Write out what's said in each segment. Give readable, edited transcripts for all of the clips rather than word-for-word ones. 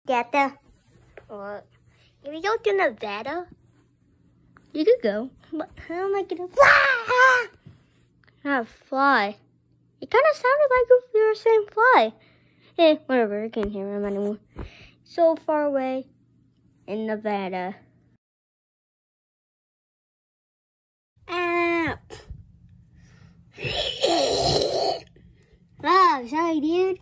Nevada. Or if you go to Nevada, you could go. But how am I gonna fly? Not fly. It kind of sounded like if you were saying fly. Whatever. I can't hear him anymore. So far away in Nevada. Oh, sorry, dude.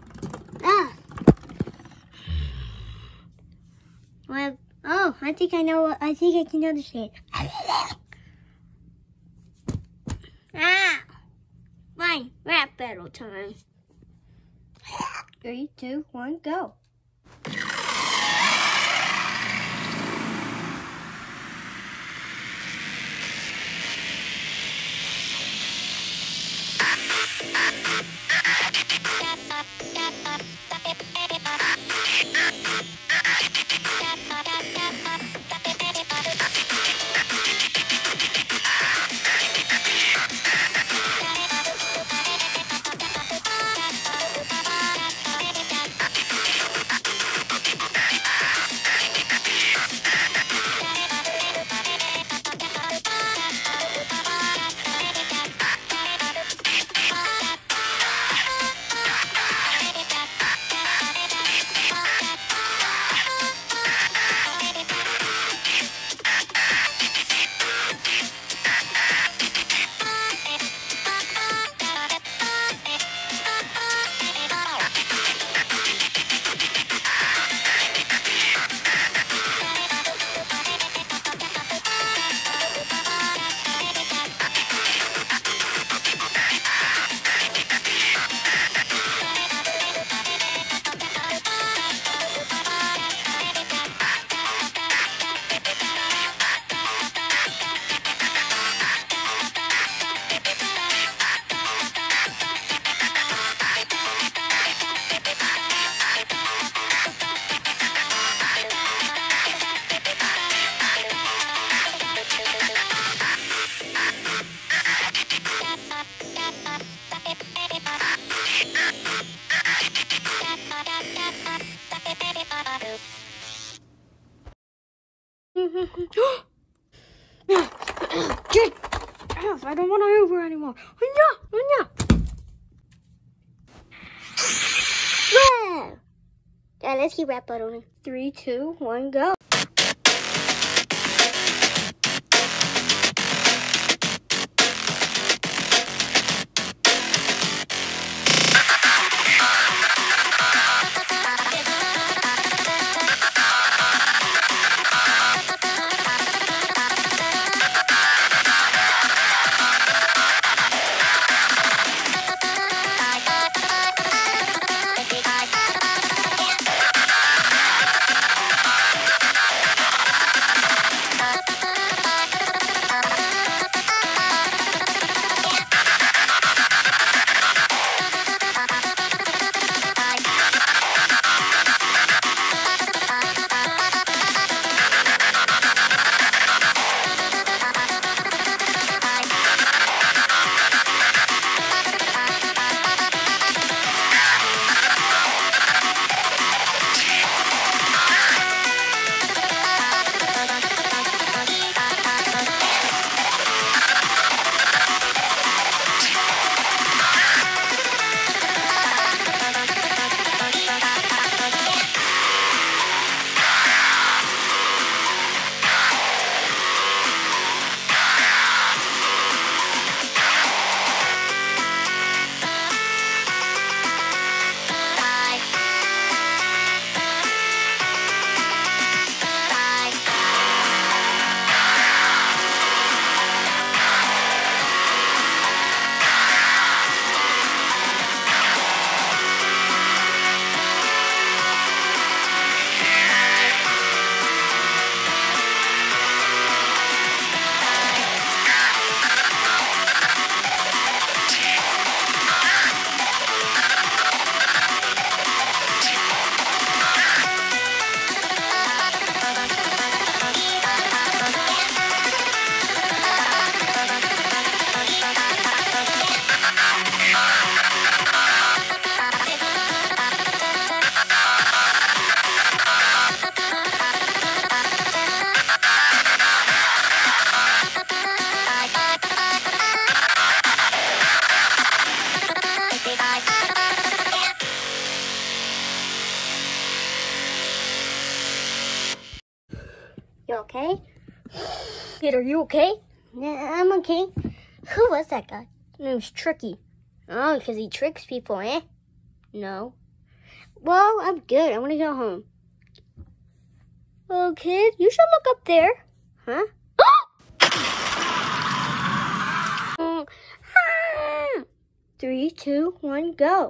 Well, I think I know. I think I can understand. Fine, rap battle time. 3, 2, 1, go. I don't want to Uber anymore. Yeah, let's keep rap battling. 3, 2, 1, go. You okay? Kid, are you okay? Yeah, I'm okay. Who was that guy? His name's Tricky. Oh, because he tricks people, eh? No. Well, I'm good. I want to go home. Oh, kid, you should look up there. Huh? Three, two, one, go.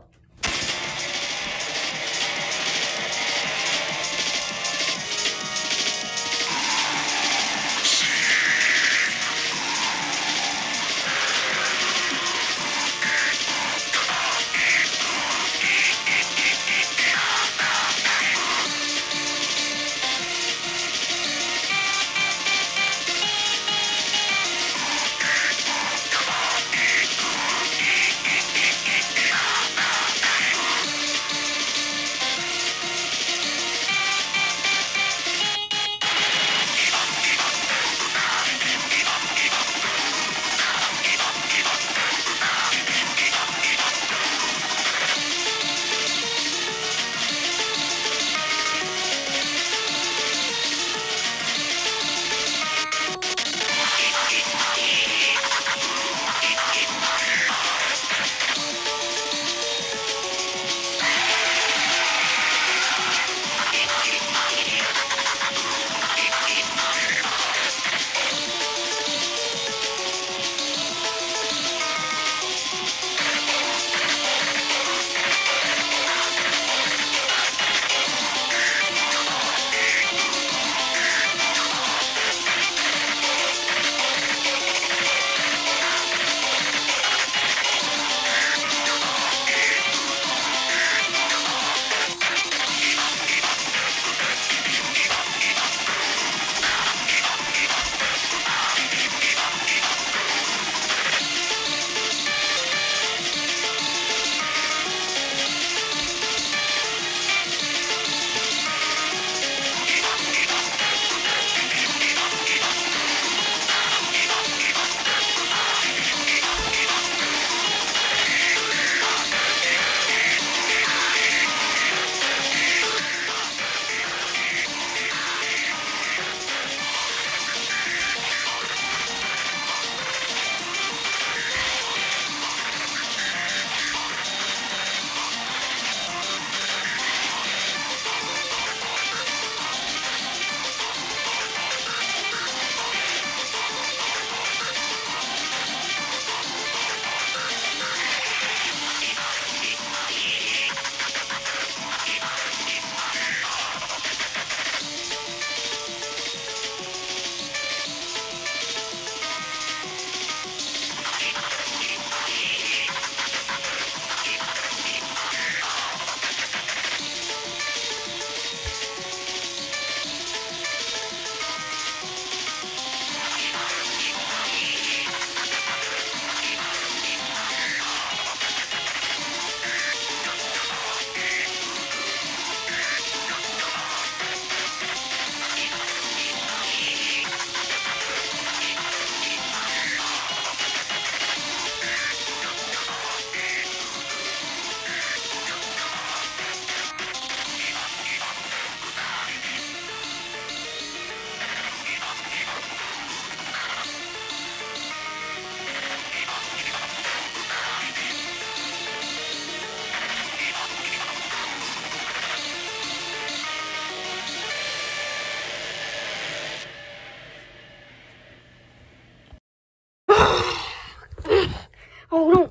Oh no.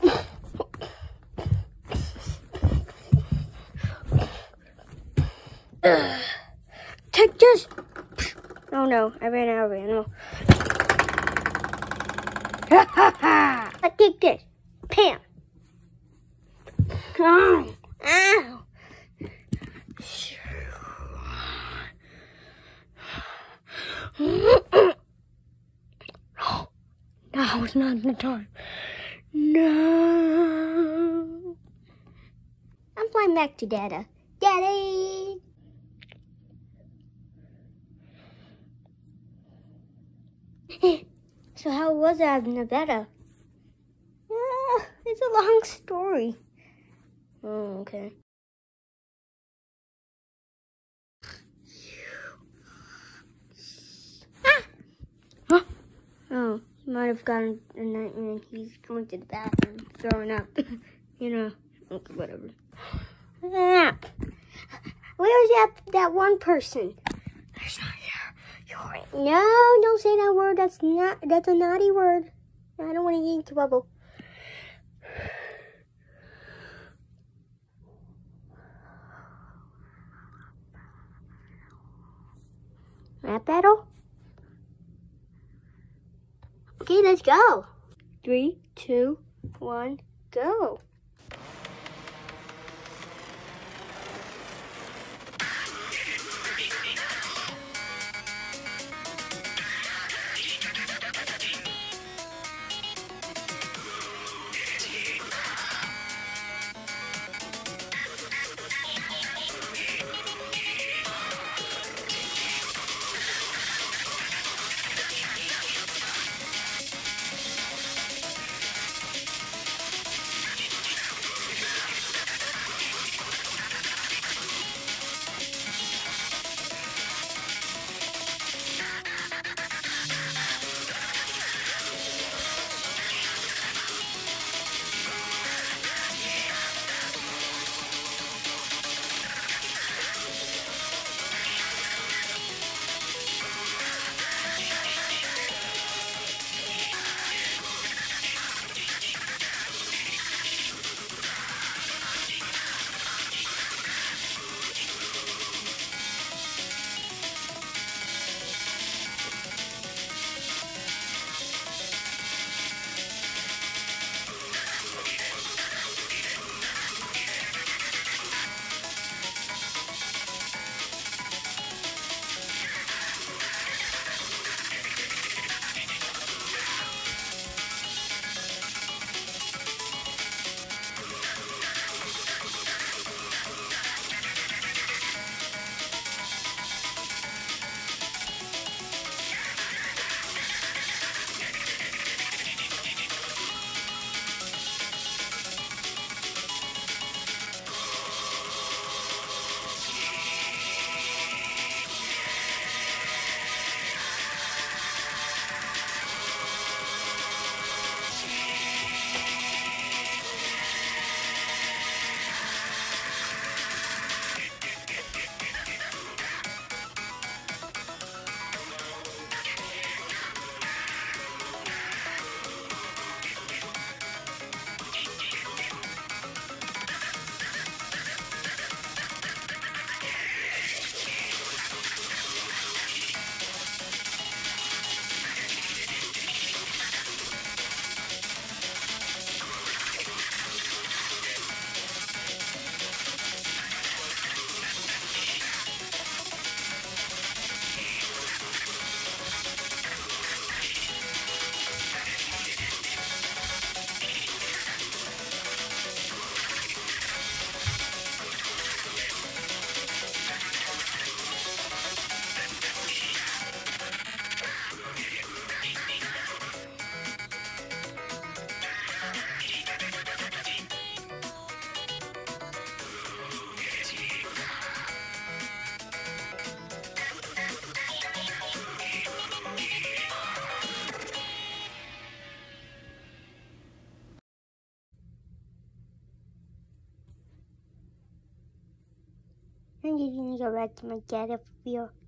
Take this. Oh no, I ran out of ammo. Ha ha ha! I take this. Pam. Oh, ow. Now is not the time. No. I'm flying back to Dada. Daddy! So how was it at Nevada? It's a long story. Oh, okay. He might have gotten a nightmare. He's going to the bathroom, throwing up. You know, okay, whatever. Nap. Where's that one person? There's not here. No, don't say that word. That's a naughty word. I don't want to get into trouble. Rap battle? Okay, let's go. 3, 2, 1, go. I'm just gonna go back to my dad if you feel.